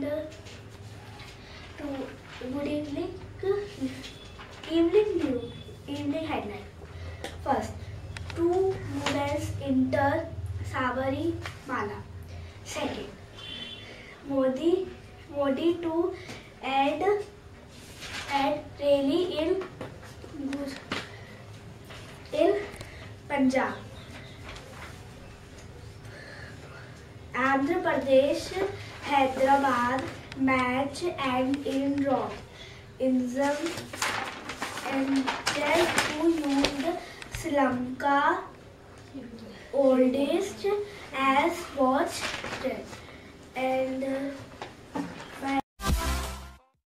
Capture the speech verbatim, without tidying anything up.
and uh, to good evening, evening news, evening headline. First, two women enter Sabari Mala. Second, Modi Modi to add add rally in in Punjab. Andhra Pradesh Hyderabad match and in draw. Ism and then who used Sri Lanka oldest as watch and uh,